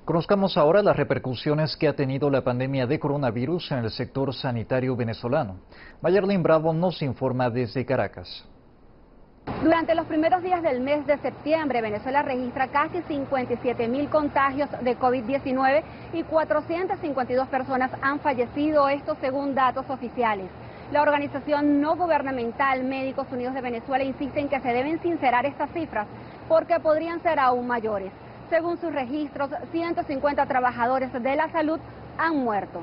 Conozcamos ahora las repercusiones que ha tenido la pandemia de coronavirus en el sector sanitario venezolano. Mayerlin Bravo nos informa desde Caracas. Durante los primeros días del mes de septiembre, Venezuela registra casi 57.000 contagios de COVID-19 y 452 personas han fallecido, esto según datos oficiales. La organización no gubernamental Médicos Unidos de Venezuela insiste en que se deben sincerar estas cifras porque podrían ser aún mayores. Según sus registros, 150 trabajadores de la salud han muerto.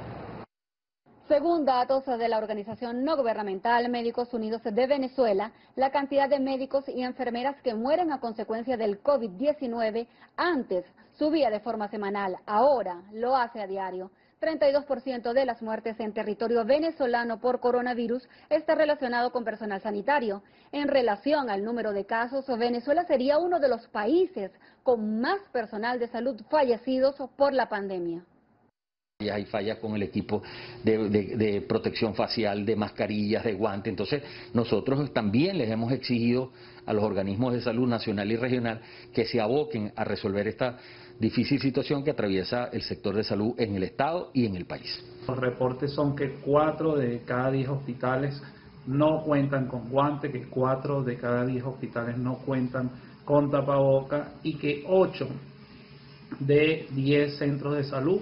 Según datos de la organización no gubernamental Médicos Unidos de Venezuela, la cantidad de médicos y enfermeras que mueren a consecuencia del COVID-19 antes subía de forma semanal, ahora lo hace a diario. 32% de las muertes en territorio venezolano por coronavirus está relacionado con personal sanitario. En relación al número de casos, Venezuela sería uno de los países con más personal de salud fallecidos por la pandemia. Hay fallas con el equipo de protección facial, de mascarillas, de guantes. Entonces, nosotros también les hemos exigido a los organismos de salud nacional y regional que se aboquen a resolver esta difícil situación que atraviesa el sector de salud en el Estado y en el país. Los reportes son que 4 de cada 10 hospitales no cuentan con guantes, que 4 de cada 10 hospitales no cuentan con tapaboca y que 8 de 10 centros de salud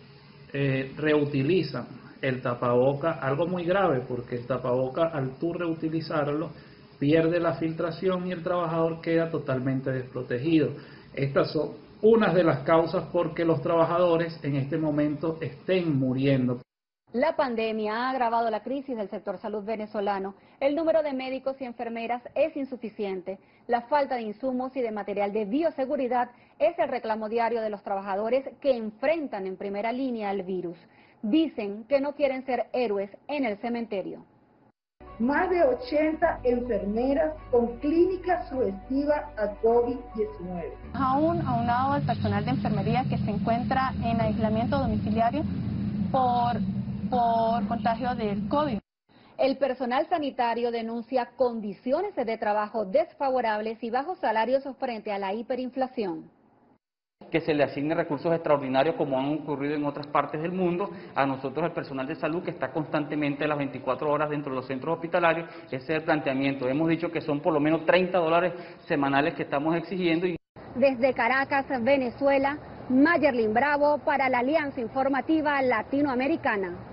reutilizan el tapaboca, algo muy grave porque el tapaboca al tú reutilizarlo pierde la filtración y el trabajador queda totalmente desprotegido. Estas son unas de las causas por que los trabajadores en este momento estén muriendo. La pandemia ha agravado la crisis del sector salud venezolano. El número de médicos y enfermeras es insuficiente. La falta de insumos y de material de bioseguridad es el reclamo diario de los trabajadores que enfrentan en primera línea al virus. Dicen que no quieren ser héroes en el cementerio. Más de 80 enfermeras con clínica sugestiva a COVID-19. Aún aunado al personal de enfermería que se encuentra en aislamiento domiciliario por contagio del COVID. El personal sanitario denuncia condiciones de trabajo desfavorables y bajos salarios frente a la hiperinflación. Que se le asigne recursos extraordinarios como han ocurrido en otras partes del mundo. A nosotros, el personal de salud, que está constantemente las 24 horas dentro de los centros hospitalarios, ese es el planteamiento. Hemos dicho que son por lo menos $30 semanales que estamos exigiendo. Desde Caracas, Venezuela, Mayerlin Bravo para la Alianza Informativa Latinoamericana.